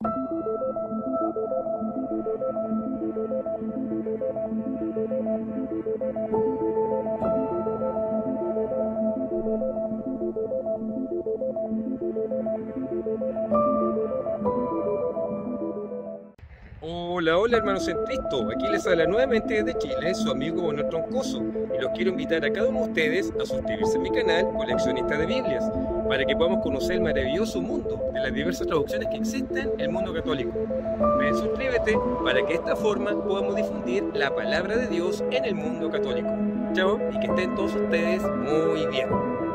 Hola, hola hermanos en Cristo, aquí les habla nuevamente desde Chile su amigo Manuel Troncoso y los quiero invitar a cada uno de ustedes a suscribirse a mi canal Coleccionista de Biblias para que podamos conocer el maravilloso mundo de las diversas traducciones que existen en el mundo católico. Ven, suscríbete para que de esta forma podamos difundir la palabra de Dios en el mundo católico. Chao y que estén todos ustedes muy bien.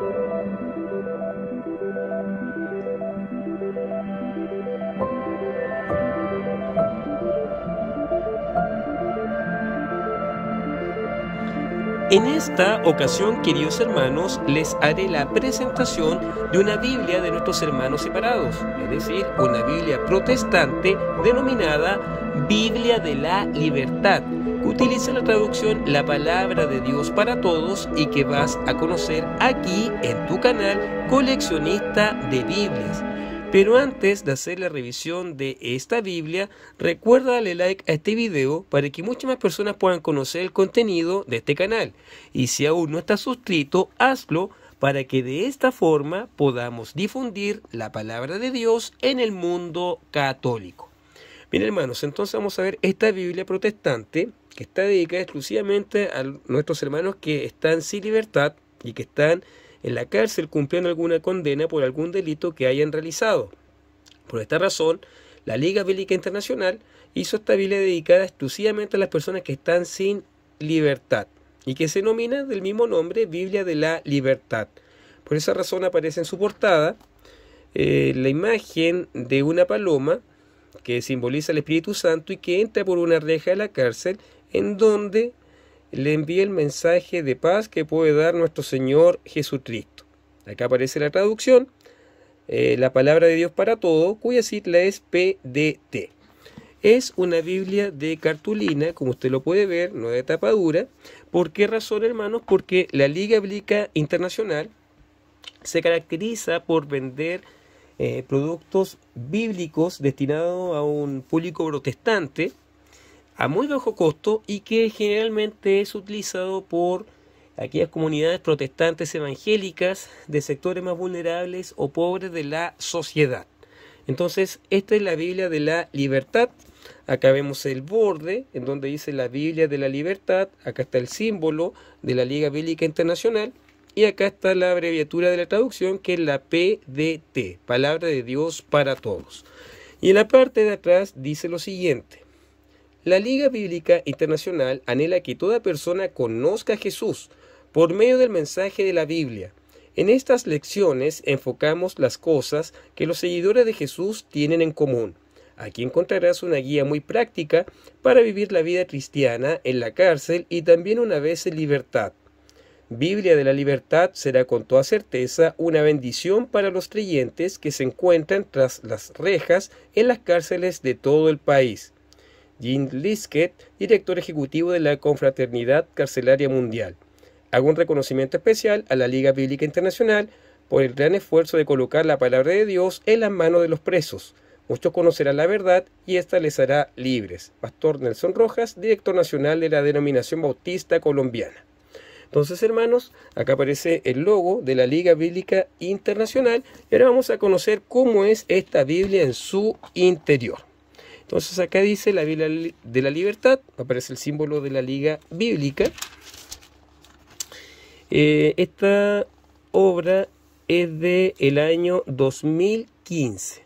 En esta ocasión, queridos hermanos, les haré la presentación de una Biblia de nuestros hermanos separados, es decir, una Biblia protestante denominada Biblia de la Libertad, que utiliza la traducción La Palabra de Dios para Todos y que vas a conocer aquí en tu canal Coleccionista de Biblias. Pero antes de hacer la revisión de esta Biblia, recuerda darle like a este video para que muchas más personas puedan conocer el contenido de este canal. Y si aún no estás suscrito, hazlo para que de esta forma podamos difundir la palabra de Dios en el mundo católico. Bien, hermanos, entonces vamos a ver esta Biblia protestante que está dedicada exclusivamente a nuestros hermanos que están sin libertad y que están en la cárcel cumpliendo alguna condena por algún delito que hayan realizado. Por esta razón, la Liga Bíblica Internacional hizo esta Biblia dedicada exclusivamente a las personas que están sin libertad y que se denomina del mismo nombre Biblia de la Libertad. Por esa razón aparece en su portada la imagen de una paloma que simboliza el Espíritu Santo y que entra por una reja de la cárcel en donde le envía el mensaje de paz que puede dar nuestro Señor Jesucristo. Acá aparece la traducción, la palabra de Dios para todo, cuya sigla es PDT. Es una Biblia de cartulina, como usted lo puede ver, no de tapadura. ¿Por qué razón, hermanos? Porque la Liga Bíblica Internacional se caracteriza por vender productos bíblicos destinados a un público protestante, a muy bajo costo y que generalmente es utilizado por aquellas comunidades protestantes evangélicas de sectores más vulnerables o pobres de la sociedad. Entonces, esta es la Biblia de la Libertad. Acá vemos el borde en donde dice la Biblia de la Libertad. Acá está el símbolo de la Liga Bíblica Internacional y acá está la abreviatura de la traducción, que es la PDT, Palabra de Dios para Todos. Y en la parte de atrás dice lo siguiente: la Liga Bíblica Internacional anhela que toda persona conozca a Jesús por medio del mensaje de la Biblia. En estas lecciones enfocamos las cosas que los seguidores de Jesús tienen en común. Aquí encontrarás una guía muy práctica para vivir la vida cristiana en la cárcel y también una vez en libertad. Biblia de la Libertad será con toda certeza una bendición para los creyentes que se encuentran tras las rejas en las cárceles de todo el país. Jim Liskett, director ejecutivo de la Confraternidad Carcelaria Mundial. Hago un reconocimiento especial a la Liga Bíblica Internacional por el gran esfuerzo de colocar la palabra de Dios en las manos de los presos. Muchos conocerán la verdad y ésta les hará libres. Pastor Nelson Rojas, director nacional de la Denominación Bautista Colombiana. Entonces, hermanos, acá aparece el logo de la Liga Bíblica Internacional y ahora vamos a conocer cómo es esta Biblia en su interior. Entonces acá dice la Biblia de la Libertad, aparece el símbolo de la Liga Bíblica. Esta obra es del año 2015,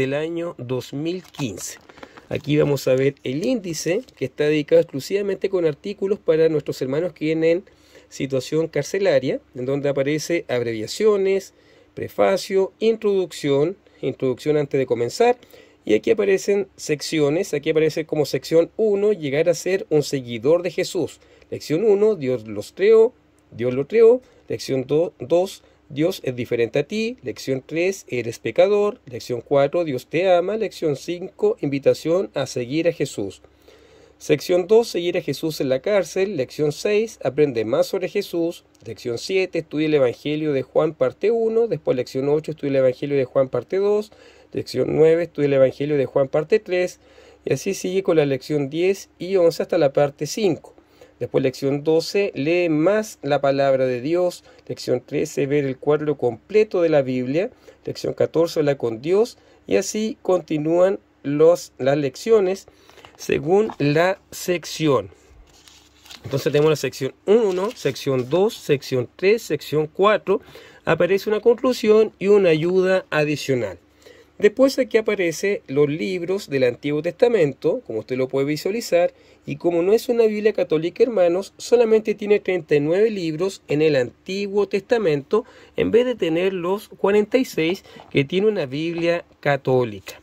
Aquí vamos a ver el índice que está dedicado exclusivamente con artículos para nuestros hermanos que tienen situación carcelaria, en donde aparece abreviaciones, prefacio, introducción antes de comenzar. Y aquí aparecen secciones, aquí aparece como sección 1, llegar a ser un seguidor de Jesús. Lección 1, Dios lo creó. Lección 2, Dios es diferente a ti. Lección 3, eres pecador. Lección 4, Dios te ama. Lección 5, invitación a seguir a Jesús. Sección 2, seguir a Jesús en la cárcel. Lección 6, aprende más sobre Jesús. Lección 7, estudia el Evangelio de Juan parte 1. Después lección 8, estudia el Evangelio de Juan parte 2. Lección 9, estudia el Evangelio de Juan parte 3, y así sigue con la lección 10 y 11 hasta la parte 5. Después lección 12, lee más la palabra de Dios. Lección 13, ver el cuadro completo de la Biblia. Lección 14, habla con Dios. Y así continúan las lecciones según la sección. Entonces tenemos la sección 1, sección 2, sección 3, sección 4. Aparece una conclusión y una ayuda adicional. Después aquí aparecen los libros del Antiguo Testamento, como usted lo puede visualizar, y como no es una Biblia católica, hermanos, solamente tiene 39 libros en el Antiguo Testamento, en vez de tener los 46 que tiene una Biblia católica.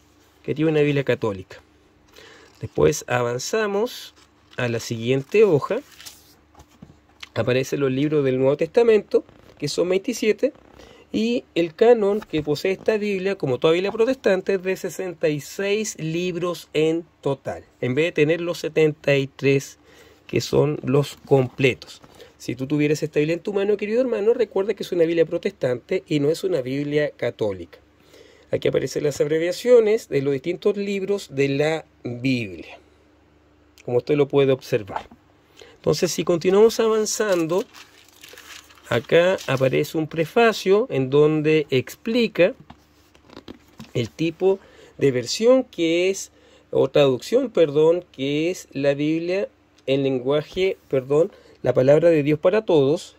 Después avanzamos a la siguiente hoja. Aparecen los libros del Nuevo Testamento, que son 27, y el canon que posee esta Biblia, como toda Biblia protestante, es de 66 libros en total, en vez de tener los 73 que son los completos. Si tú tuvieras esta Biblia en tu mano, querido hermano, recuerda que es una Biblia protestante y no es una Biblia católica. Aquí aparecen las abreviaciones de los distintos libros de la Biblia, como usted lo puede observar. Entonces, si continuamos avanzando, acá aparece un prefacio en donde explica el tipo de versión que es, o traducción, perdón, que es la Biblia en lenguaje, la palabra de Dios para todos,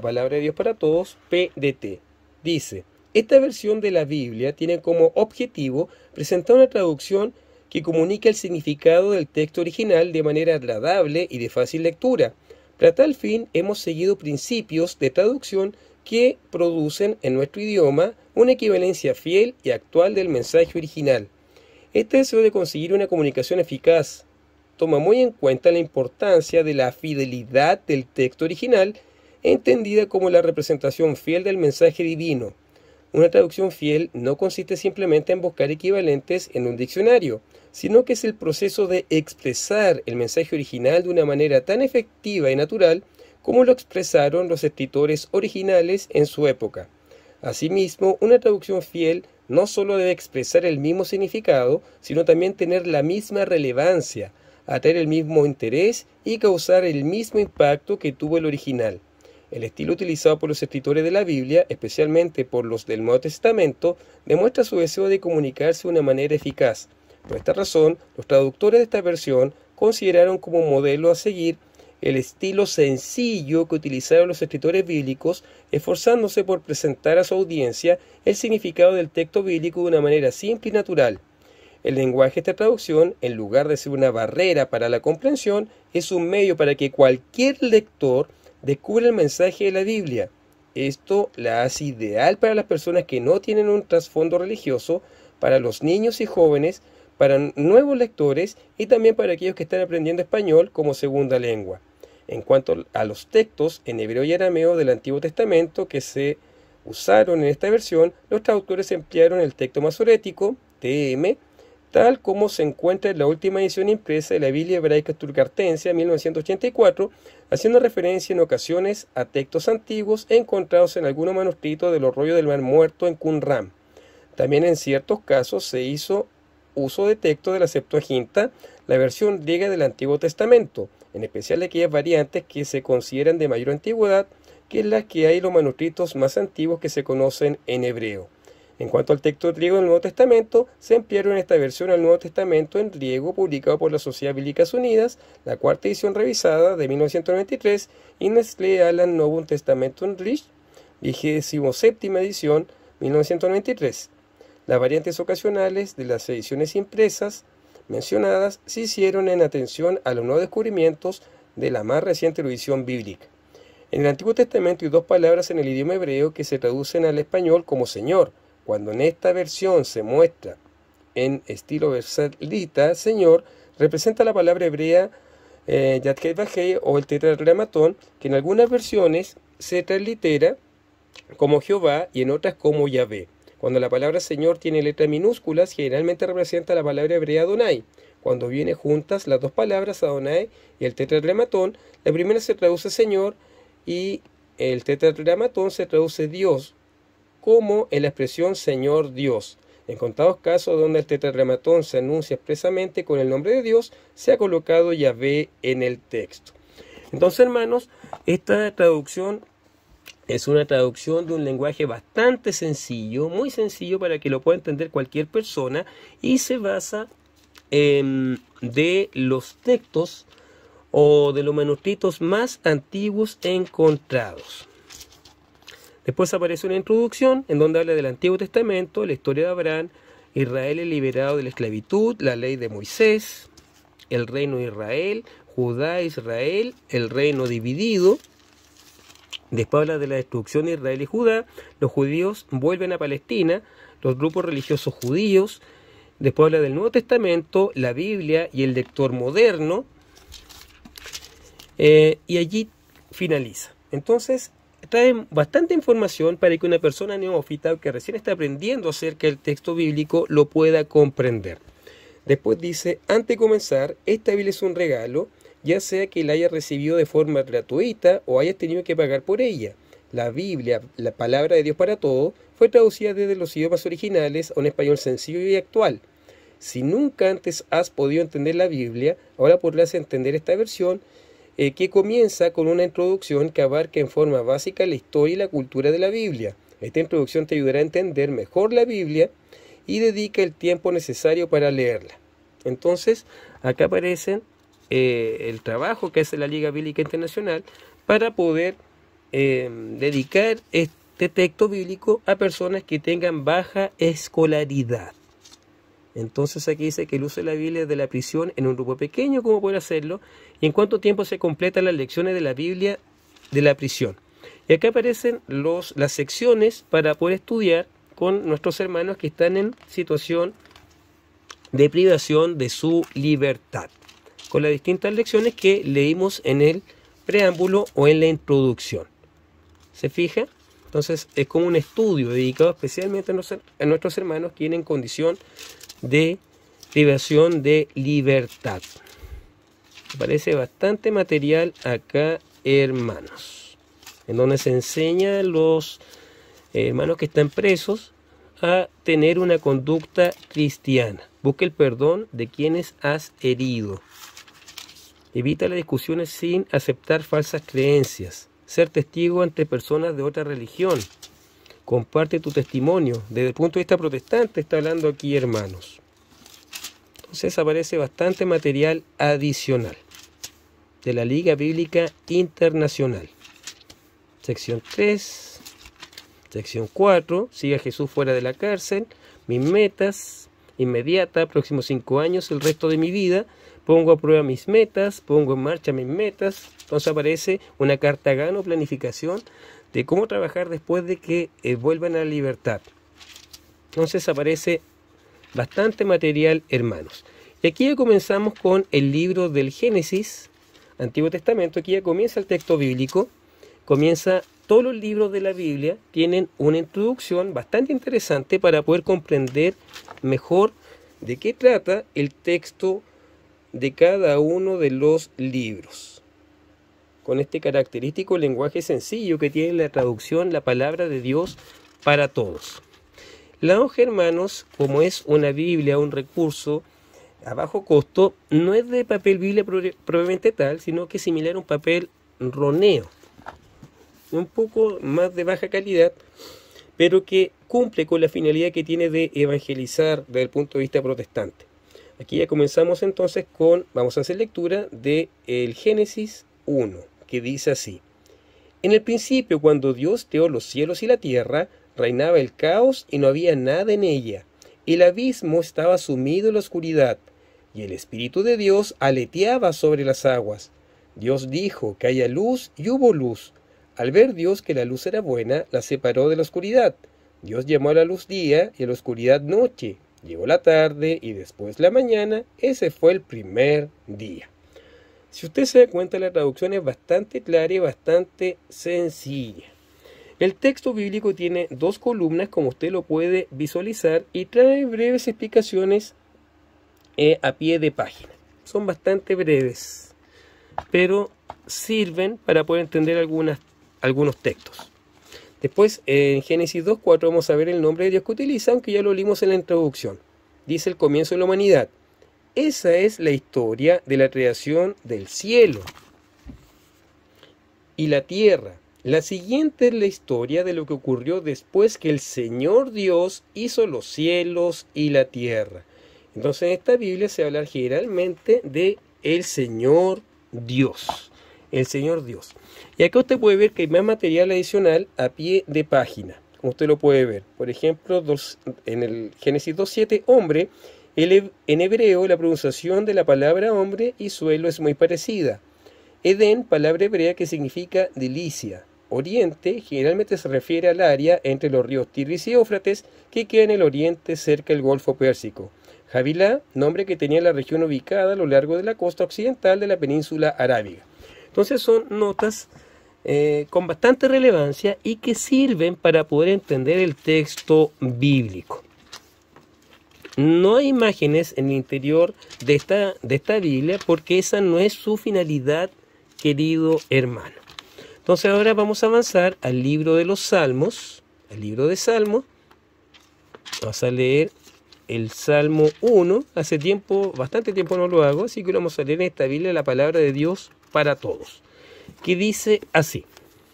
PDT. Dice, esta versión de la Biblia tiene como objetivo presentar una traducción que comunica el significado del texto original de manera agradable y de fácil lectura. Para tal fin, hemos seguido principios de traducción que producen en nuestro idioma una equivalencia fiel y actual del mensaje original. Este deseo de conseguir una comunicación eficaz toma muy en cuenta la importancia de la fidelidad del texto original, entendida como la representación fiel del mensaje divino. Una traducción fiel no consiste simplemente en buscar equivalentes en un diccionario, sino que es el proceso de expresar el mensaje original de una manera tan efectiva y natural como lo expresaron los escritores originales en su época. Asimismo, una traducción fiel no solo debe expresar el mismo significado, sino también tener la misma relevancia, atraer el mismo interés y causar el mismo impacto que tuvo el original. El estilo utilizado por los escritores de la Biblia, especialmente por los del Nuevo Testamento, demuestra su deseo de comunicarse de una manera eficaz. Por esta razón, los traductores de esta versión consideraron como modelo a seguir el estilo sencillo que utilizaron los escritores bíblicos, esforzándose por presentar a su audiencia el significado del texto bíblico de una manera simple y natural. El lenguaje de esta traducción, en lugar de ser una barrera para la comprensión, es un medio para que cualquier lector descubra el mensaje de la Biblia. Esto la hace ideal para las personas que no tienen un trasfondo religioso, para los niños y jóvenes, para nuevos lectores y también para aquellos que están aprendiendo español como segunda lengua. En cuanto a los textos en hebreo y arameo del Antiguo Testamento que se usaron en esta versión, los traductores emplearon el texto masorético, TM, tal como se encuentra en la última edición impresa de la Biblia Hebraica Stuttgartense 1984, haciendo referencia en ocasiones a textos antiguos encontrados en algunos manuscritos de los rollos del Mar Muerto en Qumran. También en ciertos casos se hizo uso de texto de la Septuaginta, la versión griega del Antiguo Testamento, en especial de aquellas variantes que se consideran de mayor antigüedad, que es las que hay en los manuscritos más antiguos que se conocen en hebreo. En cuanto al texto griego del Nuevo Testamento, se emplearon en esta versión al Nuevo Testamento en griego publicado por la Sociedad Bíblicas Unidas, la cuarta edición revisada de 1993, y Nestlé Aland Novum Testamentum Rich, 27ª edición, 1993. Las variantes ocasionales de las ediciones impresas mencionadas se hicieron en atención a los nuevos descubrimientos de la más reciente erudición bíblica. En el Antiguo Testamento hay dos palabras en el idioma hebreo que se traducen al español como Señor. Cuando en esta versión se muestra en estilo versalita, Señor, representa la palabra hebrea Yad-Heh Vah-Heh o el tetragrámatón, que en algunas versiones se translitera como Jehová y en otras como Yahvé. Cuando la palabra Señor tiene letras minúsculas, generalmente representa la palabra hebrea Adonai. Cuando vienen juntas las dos palabras Adonai y el tetragrámatón, la primera se traduce Señor y el tetragrámatón se traduce Dios, como en la expresión Señor Dios. En contados casos donde el tetragrámaton se anuncia expresamente con el nombre de Dios, se ha colocado Yahvé en el texto. Entonces, hermanos, esta traducción es una traducción de un lenguaje bastante sencillo, muy sencillo para que lo pueda entender cualquier persona, y se basa de los textos o de los manuscritos más antiguos encontrados. Después aparece una introducción en donde habla del Antiguo Testamento, la historia de Abraham, Israel es liberado de la esclavitud, la ley de Moisés, el reino de Israel, Judá, Israel, el reino dividido. Después habla de la destrucción de Israel y Judá, los judíos vuelven a Palestina, los grupos religiosos judíos. Después habla del Nuevo Testamento, la Biblia y el lector moderno. Y allí finaliza. Entonces, trae bastante información para que una persona neófita que recién está aprendiendo acerca del texto bíblico lo pueda comprender. Después dice, antes de comenzar, esta Biblia es un regalo, ya sea que la hayas recibido de forma gratuita o hayas tenido que pagar por ella. La Biblia, la palabra de Dios para todos, fue traducida desde los idiomas originales a un español sencillo y actual. Si nunca antes has podido entender la Biblia, ahora podrás entender esta versión que comienza con una introducción que abarca en forma básica la historia y la cultura de la Biblia. Esta introducción te ayudará a entender mejor la Biblia y dedica el tiempo necesario para leerla. Entonces, acá aparece el trabajo que hace la Liga Bíblica Internacional para poder dedicar este texto bíblico a personas que tengan baja escolaridad. Entonces aquí dice que el uso de la Biblia de la prisión en un grupo pequeño, ¿cómo poder hacerlo? Y en cuánto tiempo se completan las lecciones de la Biblia de la prisión. Y acá aparecen las secciones para poder estudiar con nuestros hermanos que están en situación de privación de su libertad, con las distintas lecciones que leímos en el preámbulo o en la introducción. ¿Se fija? Entonces es como un estudio dedicado especialmente a nuestros hermanos que tienen condición de privación de libertad. Aparece bastante material acá, hermanos, en donde se enseña a los hermanos que están presos a tener una conducta cristiana. Busca el perdón de quienes has herido. Evita las discusiones sin aceptar falsas creencias. Ser testigo ante personas de otra religión. Comparte tu testimonio. Desde el punto de vista protestante está hablando aquí, hermanos. Entonces aparece bastante material adicional de la Liga Bíblica Internacional. Sección 3, sección 4, sigue a Jesús fuera de la cárcel, mis metas inmediatas, próximos 5 años, el resto de mi vida, pongo a prueba mis metas, pongo en marcha mis metas. Entonces aparece una carta gano, planificación de cómo trabajar después de que vuelvan a la libertad. Entonces aparece bastante material, hermanos. Y aquí ya comenzamos con el libro del Génesis, Antiguo Testamento. Aquí ya comienza el texto bíblico, comienza todos los libros de la Biblia, tienen una introducción bastante interesante para poder comprender mejor de qué trata el texto de cada uno de los libros. Con este característico lenguaje sencillo que tiene la traducción, la palabra de Dios para todos. La hoja, hermanos, como es una Biblia, un recurso a bajo costo, no es de papel Biblia probablemente tal, sino que es similar a un papel roneo, un poco más de baja calidad, pero que cumple con la finalidad que tiene de evangelizar desde el punto de vista protestante. Aquí ya comenzamos entonces vamos a hacer lectura de el Génesis 1, que dice así: en el principio, cuando Dios creó los cielos y la tierra, reinaba el caos y no había nada en ella. El abismo estaba sumido en la oscuridad, y el Espíritu de Dios aleteaba sobre las aguas. Dios dijo que haya luz, y hubo luz. Al ver Dios que la luz era buena, la separó de la oscuridad. Dios llamó a la luz día y a la oscuridad noche. Llegó la tarde y después la mañana. Ese fue el primer día. Si usted se da cuenta, la traducción es bastante clara y bastante sencilla. El texto bíblico tiene 2 columnas, como usted lo puede visualizar, y trae breves explicaciones a pie de página. Son bastante breves, pero sirven para poder entender algunos textos. Después, en Génesis 2:4 vamos a ver el nombre de Dios que utiliza, aunque ya lo leímos en la introducción. Dice el comienzo de la humanidad. Esa es la historia de la creación del cielo y la tierra. La siguiente es la historia de lo que ocurrió después que el Señor Dios hizo los cielos y la tierra. Entonces en esta Biblia se habla generalmente de el Señor Dios. El Señor Dios. Y acá usted puede ver que hay más material adicional a pie de página, como usted lo puede ver. Por ejemplo, en el Génesis 2:7, hombre, en hebreo la pronunciación de la palabra hombre y suelo es muy parecida. Edén, palabra hebrea que significa delicia. Oriente generalmente se refiere al área entre los ríos Tigris y Éufrates que queda en el oriente cerca del Golfo Pérsico. Havilá, nombre que tenía la región ubicada a lo largo de la costa occidental de la península arábiga. Entonces son notas con bastante relevancia y que sirven para poder entender el texto bíblico. No hay imágenes en el interior de esta Biblia porque esa no es su finalidad, querido hermano. Entonces ahora vamos a avanzar al libro de los Salmos, al libro de Salmos. Vamos a leer el Salmo 1. Hace tiempo, bastante tiempo no lo hago, así que vamos a leer en esta Biblia la palabra de Dios para todos, que dice así.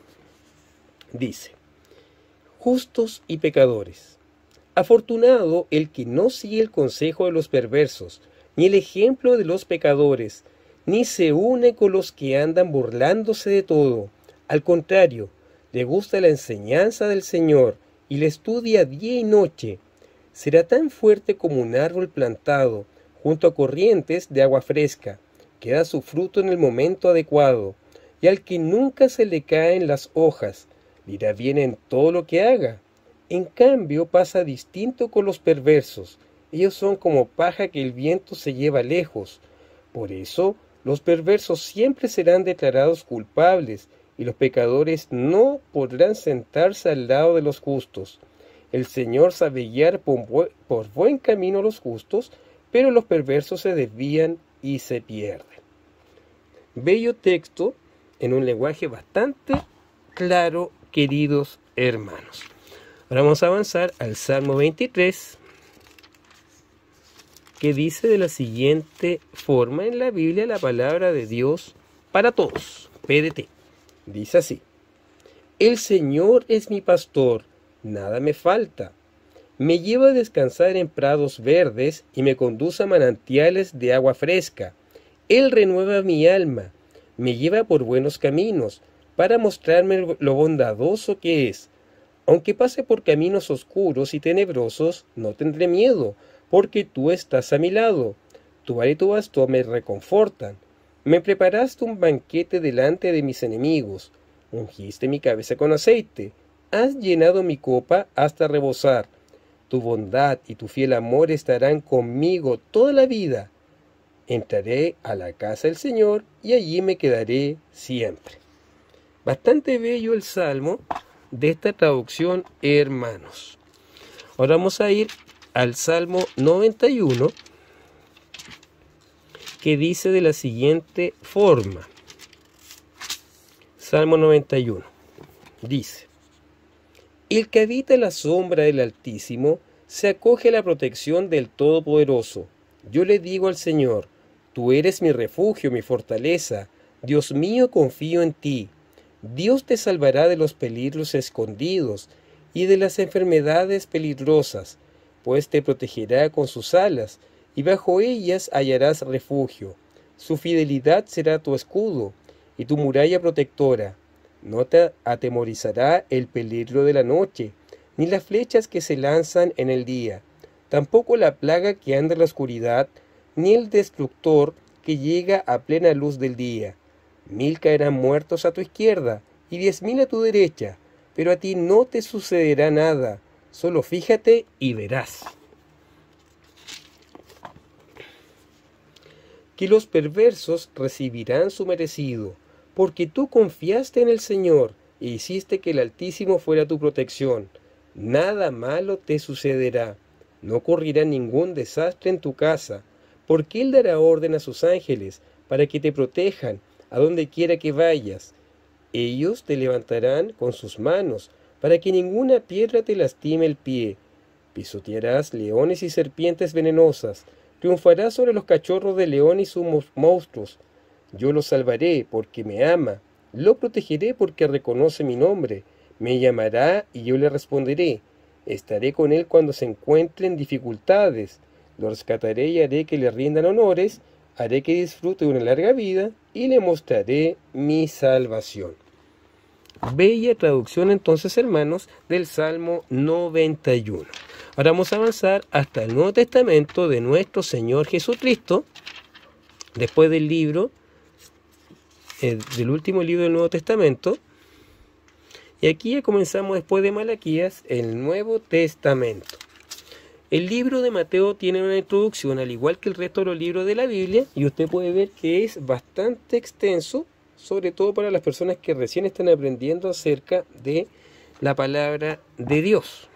Dice: justos y pecadores. Afortunado el que no sigue el consejo de los perversos, ni el ejemplo de los pecadores, ni se une con los que andan burlándose de todo. Al contrario, le gusta la enseñanza del Señor y le estudia día y noche. Será tan fuerte como un árbol plantado junto a corrientes de agua fresca, que da su fruto en el momento adecuado, y al que nunca se le caen las hojas, le irá bien en todo lo que haga. En cambio pasa distinto con los perversos. Ellos son como paja que el viento se lleva lejos. Por eso los perversos siempre serán declarados culpables, y los pecadores no podrán sentarse al lado de los justos. El Señor sabe guiar por buen camino a los justos, pero los perversos se desvían y se pierden. Bello texto en un lenguaje bastante claro, queridos hermanos. Ahora vamos a avanzar al Salmo 23, que dice de la siguiente forma en la Biblia la palabra de Dios para todos, PDT. Dice así: el Señor es mi pastor, nada me falta. Me lleva a descansar en prados verdes y me conduce a manantiales de agua fresca. Él renueva mi alma, me lleva por buenos caminos, para mostrarme lo bondadoso que es. Aunque pase por caminos oscuros y tenebrosos, no tendré miedo, porque tú estás a mi lado. Tu vara y tu bastón me reconfortan. Me preparaste un banquete delante de mis enemigos. Ungiste mi cabeza con aceite. Has llenado mi copa hasta rebosar. Tu bondad y tu fiel amor estarán conmigo toda la vida. Entraré a la casa del Señor y allí me quedaré siempre. Bastante bello el Salmo de esta traducción, hermanos. Ahora vamos a ir al Salmo 91, que dice de la siguiente forma. Salmo 91 dice: el que habita la sombra del Altísimo se acoge a la protección del Todopoderoso. Yo le digo al Señor: tú eres mi refugio, mi fortaleza. Dios mío, confío en ti. Dios te salvará de los peligros escondidos y de las enfermedades peligrosas, pues te protegerá con sus alas, y bajo ellas hallarás refugio. Su fidelidad será tu escudo y tu muralla protectora. No te atemorizará el peligro de la noche, ni las flechas que se lanzan en el día, tampoco la plaga que anda en la oscuridad, ni el destructor que llega a plena luz del día. 1000 caerán muertos a tu izquierda y 10.000 a tu derecha, pero a ti no te sucederá nada. Solo fíjate y verás. Que los perversos recibirán su merecido, porque tú confiaste en el Señor e hiciste que el Altísimo fuera tu protección. Nada malo te sucederá, no ocurrirá ningún desastre en tu casa, porque Él dará orden a sus ángeles para que te protejan a donde quiera que vayas. Ellos te levantarán con sus manos para que ninguna piedra te lastime el pie. Pisotearás leones y serpientes venenosas, triunfarás sobre los cachorros de león y sus monstruos. Yo lo salvaré porque me ama, lo protegeré porque reconoce mi nombre, me llamará y yo le responderé. Estaré con él cuando se encuentre en dificultades, lo rescataré y haré que le rindan honores, haré que disfrute de una larga vida y le mostraré mi salvación. Bella traducción entonces, hermanos, del Salmo 91. Ahora vamos a avanzar hasta el Nuevo Testamento de nuestro Señor Jesucristo, después del libro, del último libro del Nuevo Testamento. Y aquí ya comenzamos, después de Malaquías, el Nuevo Testamento. El libro de Mateo tiene una introducción, al igual que el resto de los libros de la Biblia, y usted puede ver que es bastante extenso, sobre todo para las personas que recién están aprendiendo acerca de la palabra de Dios,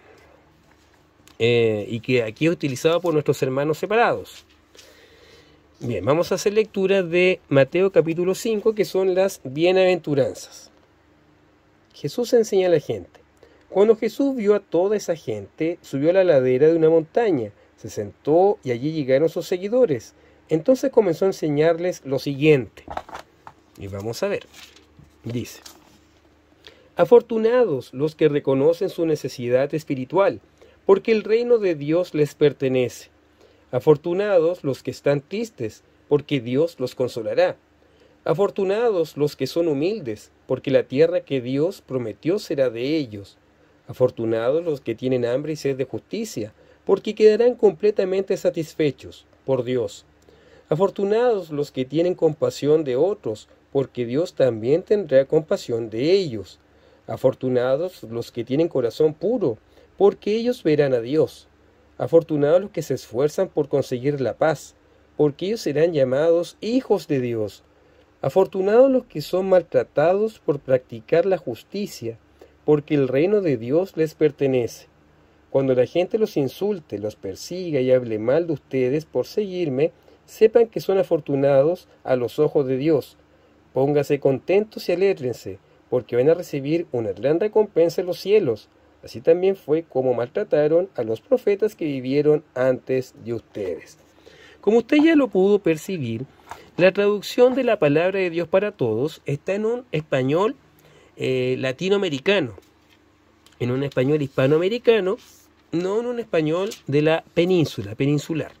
y que aquí es utilizado por nuestros hermanos separados. Bien, vamos a hacer lectura de Mateo capítulo 5, que son las bienaventuranzas. Jesús enseña a la gente. Cuando Jesús vio a toda esa gente, subió a la ladera de una montaña, se sentó y allí llegaron sus seguidores. Entonces comenzó a enseñarles lo siguiente. Y vamos a ver. Dice: afortunados los que reconocen su necesidad espiritual, porque el reino de Dios les pertenece. Afortunados los que están tristes, porque Dios los consolará. Afortunados los que son humildes, porque la tierra que Dios prometió será de ellos. Afortunados los que tienen hambre y sed de justicia, porque quedarán completamente satisfechos por Dios. Afortunados los que tienen compasión de otros, porque Dios también tendrá compasión de ellos. Afortunados los que tienen corazón puro, porque ellos verán a Dios. Afortunados los que se esfuerzan por conseguir la paz, porque ellos serán llamados hijos de Dios. Afortunados los que son maltratados por practicar la justicia, porque el reino de Dios les pertenece. Cuando la gente los insulte, los persiga y hable mal de ustedes por seguirme, sepan que son afortunados a los ojos de Dios. Pónganse contentos y alégrense, porque van a recibir una gran recompensa en los cielos. Así también fue como maltrataron a los profetas que vivieron antes de ustedes. Como usted ya lo pudo percibir, la traducción de la palabra de Dios para todos está en un español latinoamericano, en un español hispanoamericano, no en un español de la peninsular.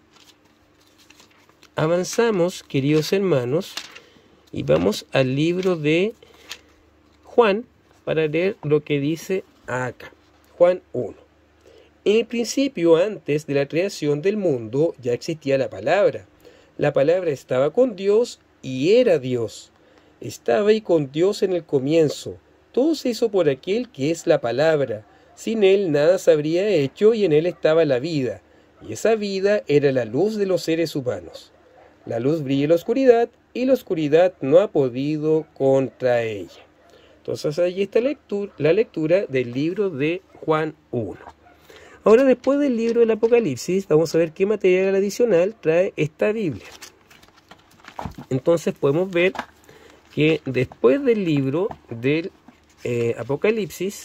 Avanzamos, queridos hermanos, y vamos al libro de Juan para leer lo que dice acá. Juan 1. En el principio, antes de la creación del mundo, ya existía la palabra. La palabra estaba con Dios y era Dios. Estaba ahí con Dios en el comienzo. Todo se hizo por aquel que es la palabra. Sin él nada se habría hecho y en él estaba la vida. Y esa vida era la luz de los seres humanos. La luz brilla en la oscuridad y la oscuridad no ha podido contra ella. Entonces allí está la lectura del libro de Juan 1. Ahora, después del libro del Apocalipsis, vamos a ver qué material adicional trae esta Biblia. Entonces podemos ver que después del libro del Apocalipsis,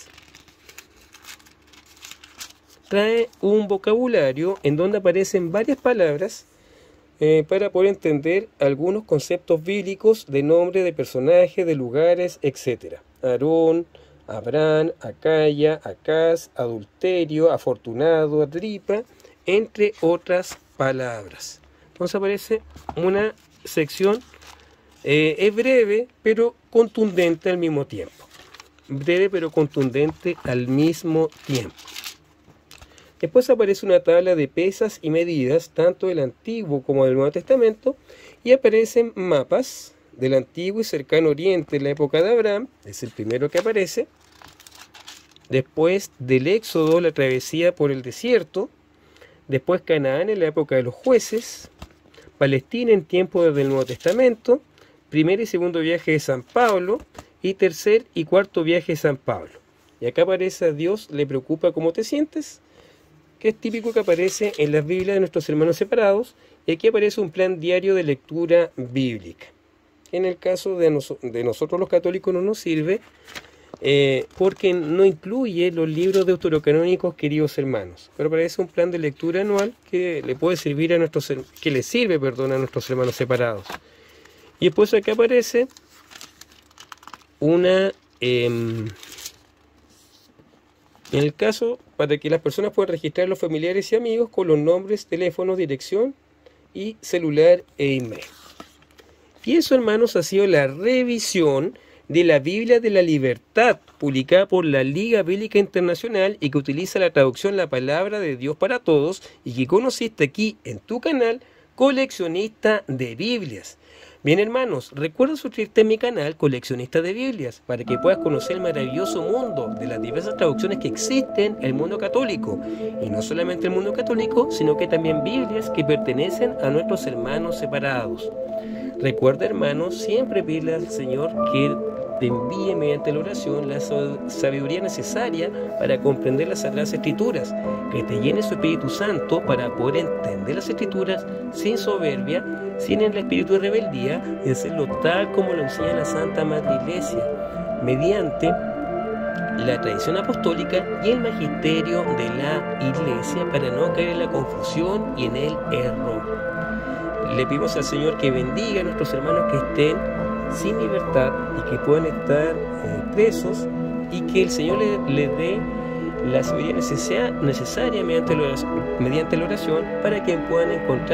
trae un vocabulario en donde aparecen varias palabras para poder entender algunos conceptos bíblicos de nombre de personajes, de lugares, etc. Aarón, Abraham, Acaya, Acaz, adulterio, afortunado, Agripa, entre otras palabras. Entonces aparece una sección, es breve pero contundente al mismo tiempo. Breve pero contundente al mismo tiempo. Después aparece una tabla de pesas y medidas, tanto del Antiguo como del Nuevo Testamento, y aparecen mapas del Antiguo y Cercano Oriente en la época de Abraham, es el primero que aparece. Después del Éxodo, la travesía por el desierto. Después Canaán en la época de los jueces. Palestina en tiempo del Nuevo Testamento. Primer y segundo viaje de San Pablo. Y tercer y cuarto viaje de San Pablo. Y acá aparece: a Dios le preocupa cómo te sientes, que es típico que aparece en las Biblias de nuestros hermanos separados. Y aquí aparece un plan diario de lectura bíblica. En el caso de nosotros los católicos no nos sirve, porque no incluye los libros deuterocanónicos, queridos hermanos. Pero parece un plan de lectura anual que le puede servir a nuestros, que le sirve, perdón, a nuestros hermanos separados. Y después acá aparece una, en el caso, para que las personas puedan registrar a los familiares y amigos con los nombres, teléfonos, dirección y celular e email. Y eso, hermanos, ha sido la revisión de la Biblia de la Libertad, publicada por la Liga Bíblica Internacional y que utiliza la traducción La Palabra de Dios para Todos y que conociste aquí en tu canal, Coleccionista de Biblias. Bien, hermanos, recuerda suscribirte a mi canal Coleccionista de Biblias para que puedas conocer el maravilloso mundo de las diversas traducciones que existen en el mundo católico. Y no solamente el mundo católico, sino que también Biblias que pertenecen a nuestros hermanos separados. Recuerda, hermanos, siempre pedirle al Señor que te envíe mediante la oración la sabiduría necesaria para comprender las Sagradas Escrituras, que te llene su Espíritu Santo para poder entender las Escrituras sin soberbia, sin el espíritu de rebeldía, y hacerlo tal como lo enseña la Santa Madre Iglesia, mediante la tradición apostólica y el magisterio de la Iglesia, para no caer en la confusión y en el error. Le pedimos al Señor que bendiga a nuestros hermanos que estén sin libertad y que puedan estar presos, y que el Señor les dé la sabiduría necesaria mediante la oración para que puedan encontrar